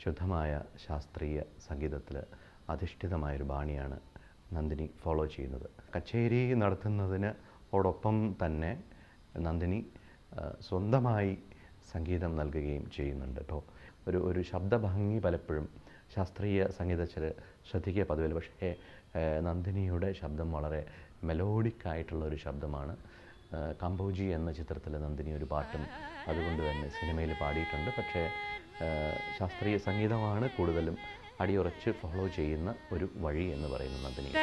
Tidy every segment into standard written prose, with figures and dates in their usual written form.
ശുദ്ധമായ ശാസ്ത്രീയ സംഗീതത്തിൽ അധിഷ്ഠിതമായൊരു ബാണിയാണ് നന്ദിനി ഫോളോ ചെയ്യുന്നത്. കച്ചേരി നടത്തുന്നതിനോടൊപ്പം തന്നെ നന്ദിനി സ്വന്തമായി സംഗീതം നൽകുകയും ചെയ്യുന്നുണ്ട്. ഇപ്പോൾ ഒരു ശബ്ദഭംഗി പലപ്പോഴും ശാസ്ത്രീയ സംഗീതത്തിൽ ശ്രദ്ധിക്കുക പതിവില്ല. പക്ഷേ നന്ദിനിയുടെ ശബ്ദം വളരെ മെലോഡിക്കായിട്ടുള്ളൊരു ശബ്ദമാണ്. കാമ്പോജി എന്ന ചിത്രത്തിൽ നന്ദിനി ഒരു പാട്ടും അതുകൊണ്ട് തന്നെ സിനിമയിൽ പാടിയിട്ടുണ്ട്. പക്ഷേ ശാസ്ത്രീയ സംഗീതമാണ് കൂടുതലും അടിയുറച്ച് ഫോളോ ചെയ്യുന്ന ഒരു വഴി എന്ന് പറയുന്നത് നന്ദിനി.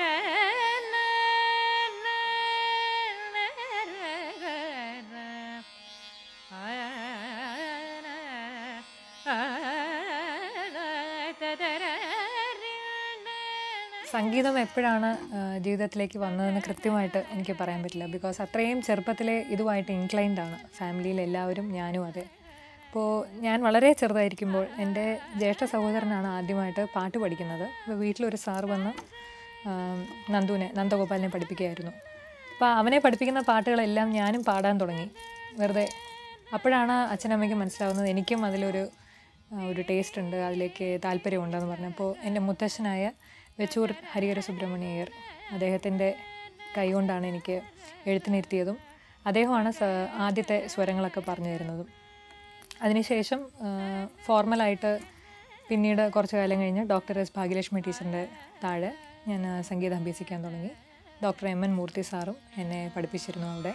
സംഗീതം എപ്പോഴാണ് ജീവിതത്തിലേക്ക് വന്നതെന്ന് കൃത്യമായിട്ട് എനിക്ക് പറയാൻ പറ്റില്ല. ബിക്കോസ് അത്രയും ചെറുപ്പത്തിലെ ഇതുമായിട്ട് ഇൻക്ലൈൻഡ് ആണ് ഫാമിലിയിൽ എല്ലാവരും, ഞാനും അതെ. അപ്പോൾ ഞാൻ വളരെ ചെറുതായിരിക്കുമ്പോൾ എൻ്റെ ജ്യേഷ്ഠ സഹോദരനാണ് ആദ്യമായിട്ട് പാട്ട് പഠിക്കുന്നത്. അപ്പോൾ വീട്ടിലൊരു സാറ് വന്ന് നന്ദഗോപാലിനെ പഠിപ്പിക്കുകയായിരുന്നു. അപ്പോൾ അവനെ പഠിപ്പിക്കുന്ന പാട്ടുകളെല്ലാം ഞാനും പാടാൻ തുടങ്ങി വെറുതെ. അപ്പോഴാണ് അച്ഛനമ്മയ്ക്ക് മനസ്സിലാവുന്നത് എനിക്കും അതിലൊരു ടേസ്റ്റ് ഉണ്ട്, അതിലേക്ക് താല്പര്യമുണ്ടെന്ന് പറഞ്ഞപ്പോൾ എൻ്റെ മുത്തശ്ശനായ വെച്ചൂർ ഹരിഹര സുബ്രഹ്മണ്യ അയ്യർ, അദ്ദേഹത്തിൻ്റെ കൈകൊണ്ടാണ് എനിക്ക് എഴുത്തിനിരുത്തിയതും അദ്ദേഹമാണ് ആദ്യത്തെ സ്വരങ്ങളൊക്കെ പറഞ്ഞു തരുന്നതും. അതിനുശേഷം ഫോർമലായിട്ട് പിന്നീട് കുറച്ച് കാലം കഴിഞ്ഞ് ഡോക്ടർ എസ് ഭാഗ്യലക്ഷ്മി ടീച്ചറിൻ്റെ താഴെ ഞാൻ സംഗീതം അഭ്യസിക്കാൻ തുടങ്ങി. ഡോക്ടർ എം.എൻ. മൂർത്തി സാറും എന്നെ പഠിപ്പിച്ചിരുന്നു അവിടെ.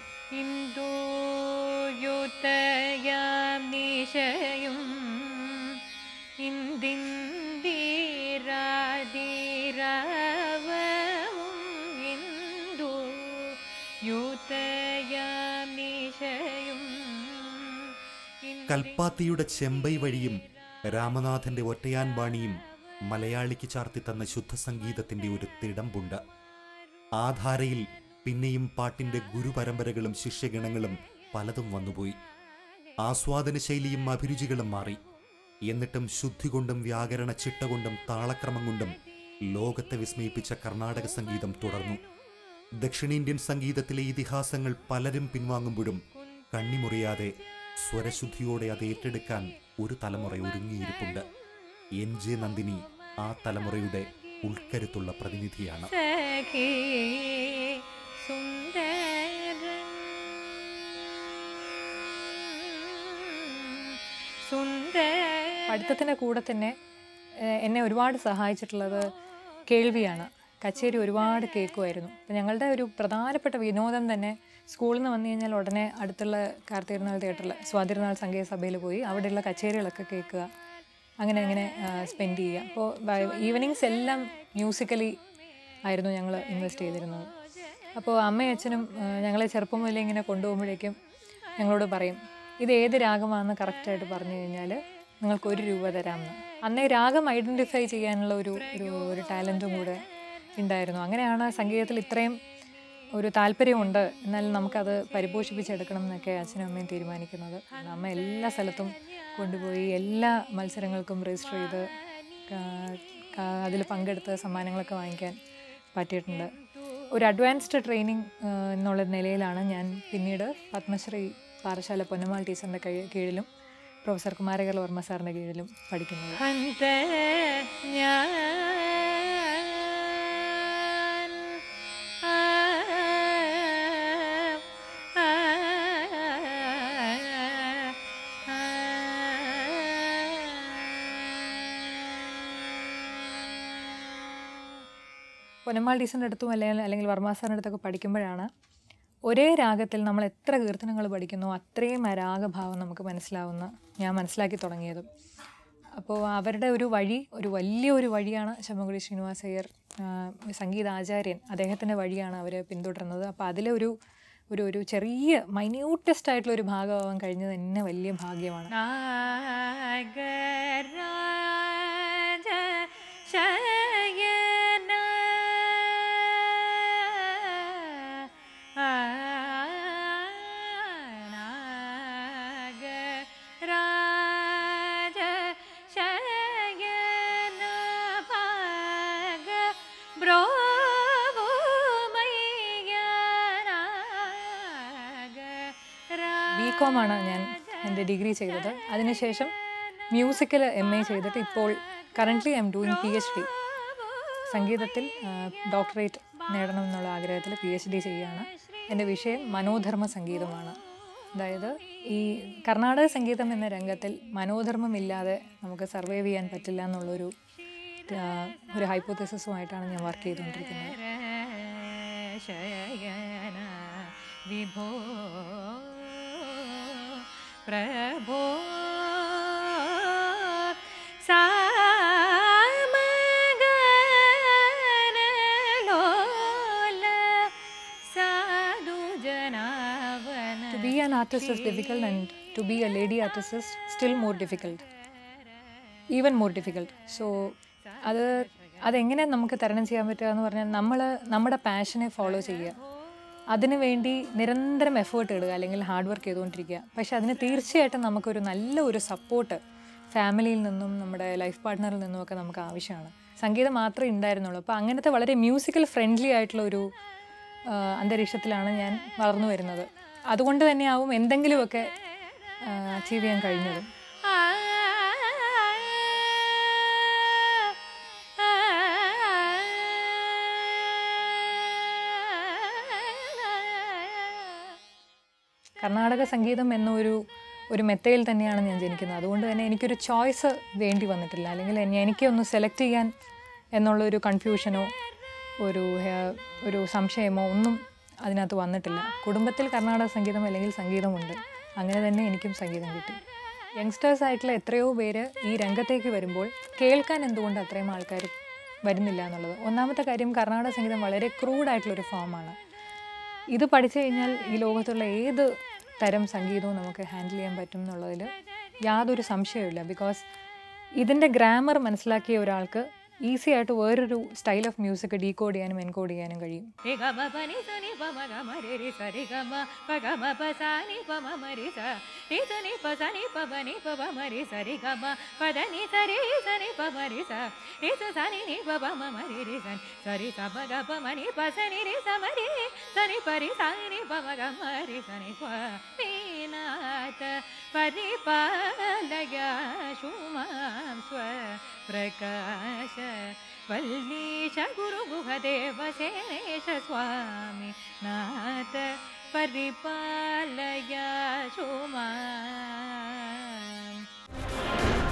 കൽപ്പാത്തിയുടെ ചെമ്പൈ വഴിയും രാമനാഥന്റെ ഒറ്റയാൻ ബാണിയും മലയാളിക്ക് ചാർത്തിത്തന്ന ശുദ്ധസംഗീതത്തിന്റെ ഒരു തിടമ്പുണ്ട്. ആ ധാരയിൽ പിന്നെയും പാട്ടിന്റെ ഗുരുപരമ്പരകളും ശിഷ്യഗണങ്ങളും പലതും വന്നുപോയി. ആസ്വാദന ശൈലിയും അഭിരുചികളും മാറി. എന്നിട്ടും ശുദ്ധി കൊണ്ടും വ്യാകരണ ചിട്ട കൊണ്ടും താളക്രമം കൊണ്ടും ലോകത്തെ വിസ്മയിപ്പിച്ച കർണാടക സംഗീതം തുടർന്നു. ദക്ഷിണേന്ത്യൻ സംഗീതത്തിലെ ഇതിഹാസങ്ങൾ പലരും പിൻവാങ്ങുമ്പോഴും കണ്ണിമുറിയാതെ സ്വരശുദ്ധിയോടെ അത് ഏറ്റെടുക്കാൻ ഒരു തലമുറ ഒരുങ്ങിയിരിപ്പുണ്ട്. എൻ.ജെ. നന്ദിനി ആ തലമുറയുടെ ഉൾക്കരുത്തുള്ള പ്രതിനിധിയാണ്. പഠിത്തത്തിൻ്റെ കൂടെ തന്നെ എന്നെ ഒരുപാട് സഹായിച്ചിട്ടുള്ളത് കേൾവിയാണ്. കച്ചേരി ഒരുപാട് കേൾക്കുമായിരുന്നു. അപ്പം ഞങ്ങളുടെ ഒരു പ്രധാനപ്പെട്ട വിനോദം തന്നെ സ്കൂളിൽ നിന്ന് വന്നു കഴിഞ്ഞാൽ ഉടനെ അടുത്തുള്ള കാർത്തികനാൾ തിയേറ്ററിൽ സ്വാതിരുനാൾ സംഗീത സഭയിൽ പോയി അവിടെയുള്ള കച്ചേരികളൊക്കെ കേൾക്കുക, അങ്ങനെ സ്പെൻഡ് ചെയ്യുക. അപ്പോൾ ഈവനിങ്സ് എല്ലാം മ്യൂസിക്കലി ആയിരുന്നു ഞങ്ങൾ ഇൻവെസ്റ്റ് ചെയ്തിരുന്നത്. അപ്പോൾ അമ്മയും അച്ഛനും ഞങ്ങളെ ചെറുപ്പം മുതലേ ഇങ്ങനെ കൊണ്ടുപോകുമ്പോഴേക്കും ഞങ്ങളോട് പറയും, ഇത് ഏത് രാഗമാണെന്ന് കറക്റ്റായിട്ട് പറഞ്ഞു കഴിഞ്ഞാൽ നിങ്ങൾക്ക് 1 രൂപ തരാമെന്ന്. അന്നേ രാഗം ഐഡൻറ്റിഫൈ ചെയ്യാനുള്ള ഒരു ടാലൻറ്റും കൂടെ ഉണ്ടായിരുന്നു. അങ്ങനെയാണ് സംഗീതത്തിൽ ഇത്രയും ഒരു താല്പര്യമുണ്ട്, എന്നാൽ നമുക്കത് പരിപോഷിപ്പിച്ചെടുക്കണം എന്നൊക്കെ അച്ഛനും അമ്മയും തീരുമാനിക്കുന്നത്. അമ്മ എല്ലാ സ്ഥലത്തും കൊണ്ടുപോയി എല്ലാ മത്സരങ്ങൾക്കും രജിസ്റ്റർ ചെയ്ത് അതിൽ പങ്കെടുത്ത് സമ്മാനങ്ങളൊക്കെ വാങ്ങിക്കാൻ പറ്റിയിട്ടുണ്ട്. ഒരു അഡ്വാൻസ്ഡ് ട്രെയിനിങ് എന്നുള്ള നിലയിലാണ് ഞാൻ പിന്നീട് പത്മശ്രീ പാറശാല പൊന്നമ്മാൾ ടീച്ചറിൻ്റെ കീഴിലും പ്രൊഫസർ കുമാരകല വർമ്മ സാറിൻ്റെ കീഴിലും പഠിക്കുന്നത്. പൊന്നമ്മാൾ ടീച്ചറിൻ്റെ അടുത്തും അല്ലെങ്കിൽ വർമ്മ സാറിൻ്റെ അടുത്തൊക്കെ പഠിക്കുമ്പോഴാണ് ഒരേ രാഗത്തിൽ നമ്മൾ എത്ര കീർത്തനങ്ങൾ പഠിക്കുന്നോ അത്രയും ആ രാഗഭാവം നമുക്ക് ഞാൻ മനസ്സിലാക്കി തുടങ്ങിയതും. അപ്പോൾ അവരുടെ ഒരു വഴി വലിയൊരു വഴിയാണ് ശമ്മൻകുടി ശ്രീനിവാസ അയ്യർ സംഗീതാചാര്യൻ, അദ്ദേഹത്തിൻ്റെ വഴിയാണ് അവർ പിന്തുടർന്നത്. അപ്പോൾ അതിലെ ഒരു ചെറിയ മൈന്യൂട്ടസ്റ്റ് ആയിട്ടുള്ളൊരു ഭാഗമാവാൻ കഴിഞ്ഞത് തന്നെ വലിയ ഭാഗ്യമാണ്. ബികോമാണ് ഞാൻ എൻ്റെ ഡിഗ്രി ചെയ്തത്. അതിനുശേഷം മ്യൂസിക്കിൽ MA ചെയ്തിട്ട് ഇപ്പോൾ currently I am doing PhD. സംഗീതത്തിൽ ഡോക്ടറേറ്റ് നേടണം എന്നുള്ള ആഗ്രഹത്തിൽ PhD ചെയ്യുകയാണ്. എൻ്റെ വിഷയം മനോധർമ്മ സംഗീതമാണ്. അതായത് ഈ കർണാടക സംഗീതം എന്ന രംഗത്തിൽ മനോധർമ്മമില്ലാതെ നമുക്ക് സർവൈവ് ചെയ്യാൻ പറ്റില്ല എന്നുള്ളൊരു ഹൈപ്പോത്തസിസുമായിട്ടാണ് ഞാൻ വർക്ക് ചെയ്തുകൊണ്ടിരിക്കുന്നത്. വിഭോ പ്രഭോ To be an artist is difficult, and to be a lady artist is still more difficult, even more difficult. So അതെങ്ങനെ നമുക്ക് തരണം ചെയ്യാൻ പറ്റുക എന്ന് പറഞ്ഞാൽ നമ്മുടെ പാഷനെ ഫോളോ ചെയ്യുക, അതിനു വേണ്ടി നിരന്തരം എഫേർട്ട് ഇടുക, അല്ലെങ്കിൽ ഹാർഡ് വർക്ക് ചെയ്തുകൊണ്ടിരിക്കുക. പക്ഷെ അതിന് തീർച്ചയായിട്ടും നമുക്കൊരു നല്ല ഒരു സപ്പോർട്ട് ഫാമിലിയിൽ നിന്നും നമ്മുടെ ലൈഫ് പാർട്ട്ണറിൽ നിന്നുമൊക്കെ നമുക്ക് ആവശ്യമാണ്. സംഗീതം മാത്രമേ ഉണ്ടായിരുന്നുള്ളൂ. അപ്പോൾ അങ്ങനത്തെ വളരെ മ്യൂസിക്കൽ ഫ്രണ്ട്ലി ആയിട്ടുള്ള ഒരു അന്തരീക്ഷത്തിലാണ് ഞാൻ വളർന്നു വരുന്നത്. അതുകൊണ്ട് തന്നെയാവും എന്തെങ്കിലുമൊക്കെ അച്ചീവ് ചെയ്യാൻ കഴിഞ്ഞതും. കർണാടക സംഗീതം എന്ന ഒരു മെത്തയിൽ തന്നെയാണ് ഞാൻ ജനിക്കുന്നത്. അതുകൊണ്ട് തന്നെ എനിക്കൊരു ചോയ്സ് വേണ്ടി വന്നിട്ടില്ല, അല്ലെങ്കിൽ എനിക്കൊന്ന് സെലക്ട് ചെയ്യാൻ എന്നുള്ളൊരു കൺഫ്യൂഷനോ ഒരു സംശയമോ ഒന്നും അതിനകത്ത് വന്നിട്ടില്ല. കുടുംബത്തിൽ കർണാടക സംഗീതം അല്ലെങ്കിൽ സംഗീതമുണ്ട്, അങ്ങനെ തന്നെ എനിക്കും സംഗീതം കിട്ടി. യങ്സ്റ്റേഴ്സായിട്ടുള്ള എത്രയോ പേര് ഈ രംഗത്തേക്ക് വരുമ്പോൾ കേൾക്കാൻ എന്തുകൊണ്ട് അത്രയും ആൾക്കാർ വരുന്നില്ല എന്നുള്ളത്. ഒന്നാമത്തെ കാര്യം, കർണാടക സംഗീതം വളരെ ക്രൂഡായിട്ടുള്ളൊരു ഫോമാണ്. ഇത് പഠിച്ചു കഴിഞ്ഞാൽ ഈ ലോകത്തുള്ള ഏത് തരം സംഗീതവും നമുക്ക് ഹാൻഡിൽ ചെയ്യാൻ പറ്റും എന്നുള്ളതിൽ യാതൊരു സംശയവുമില്ല. ബിക്കോസ് ഇതിൻ്റെ ഗ്രാമർ മനസ്സിലാക്കിയ ഒരാൾക്ക് ഈസി ആയിട്ട് വേറൊരു സ്റ്റൈൽ ഓഫ് മ്യൂസിക് ഡീകോഡ് ചെയ്യാനും എൻകോഡ് ചെയ്യാനും കഴിയും. प्रकाश वल्लीश गुरु गुहदेव सेनेश स्वामी नाथ परिपालय शुमा.